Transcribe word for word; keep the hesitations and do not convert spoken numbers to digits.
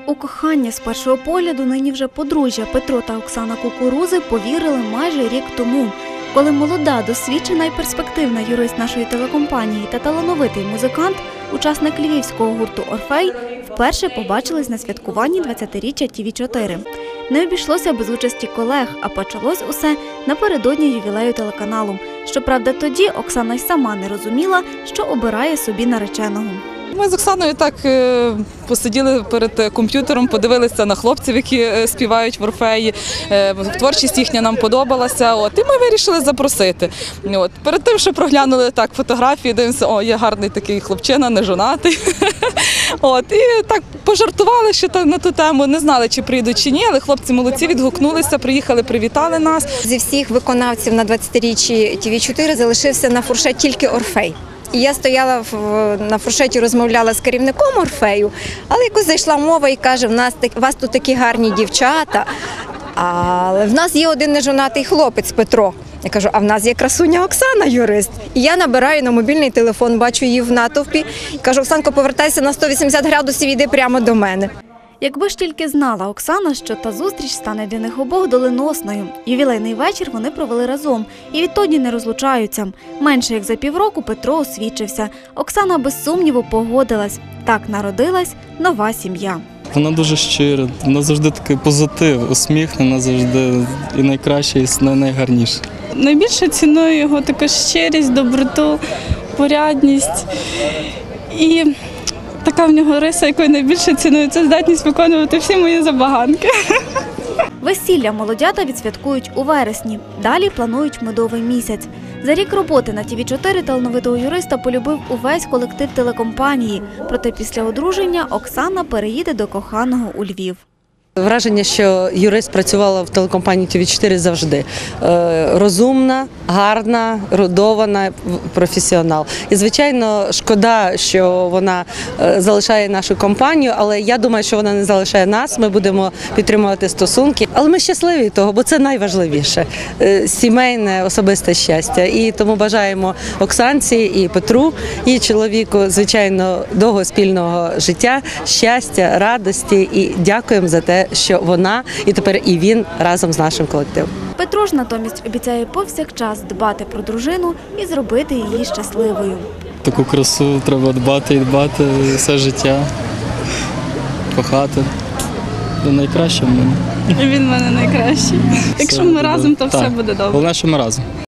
У кохання з першого погляду нині вже подружжя Петро та Оксана Кукурузи повірили майже рік тому, коли молода, досвідчена і перспективна юрист нашої телекомпанії та талановитий музикант, учасник львівського гурту «Орфей», вперше побачились на святкуванні двадцятиріччя Ті Ві чотири. Не обійшлося без участі колег, а почалось усе напередодні ювілею телеканалу. Щоправда, тоді Оксана й сама не розуміла, що обирає собі нареченого. Ми з Оксаною так посиділи перед комп'ютером, подивилися на хлопців, які співають в «Орфеї». Творчість їхня нам подобалася, от, і ми вирішили запросити. От, перед тим, що проглянули так фотографії, дивимося, о, є гарний такий хлопчина, не жонатий. От, і так пожартували ще на ту тему, не знали, чи прийдуть, чи ні, але хлопці молодці, відгукнулися, приїхали, привітали нас. Зі всіх виконавців на двадцятиріччі Ті Ві чотири залишився на фуршет тільки «Орфей». І я стояла на фуршеті, розмовляла з керівником «Орфею», але якось зайшла мова і каже, в нас у вас тут такі гарні дівчата, але в нас є один нежонатий хлопець Петро. Я кажу, а в нас є красуня Оксана, юрист. І я набираю на мобільний телефон, бачу її в натовпі, і кажу, Оксанко, повертайся на сто вісімдесят градусів, іди прямо до мене. Якби ж тільки знала Оксана, що та зустріч стане для них обох доленосною. Ювілейний вечір вони провели разом і відтоді не розлучаються. Менше як за півроку Петро освідчився. Оксана без сумніву погодилась. Так народилась нова сім'я. Вона дуже щира, вона завжди такий позитив, усміхнена завжди і найкраще, і найгарніше. Найбільше ціную його таку щирість, доброту, порядність і така в нього риса, якою найбільше ціную, це здатність виконувати всі мої забаганки. Весілля молодята відсвяткують у вересні. Далі планують медовий місяць. За рік роботи на Ті Ві чотири талановитого юриста полюбив увесь колектив телекомпанії. Проте після одруження Оксана переїде до коханого у Львів. Враження, що юрист працювала в телекомпанії Ті Ві чотири завжди. Розумна, гарна, родована, професіонал. І, звичайно, шкода, що вона залишає нашу компанію, але я думаю, що вона не залишає нас, ми будемо підтримувати стосунки. Але ми щасливі від того, бо це найважливіше – сімейне, особисте щастя. І тому бажаємо Оксанці і Петру, і чоловіку, звичайно, довго спільного життя, щастя, радості і дякуємо за те, що вона і тепер і він разом з нашим колективом. Петро ж натомість обіцяє повсякчас дбати про дружину і зробити її щасливою. Таку красу треба дбати і дбати все життя, кохати. Це найкраще в мене. Він в мене найкращий. Якщо ми разом, то все буде добре. Головне, що ми разом.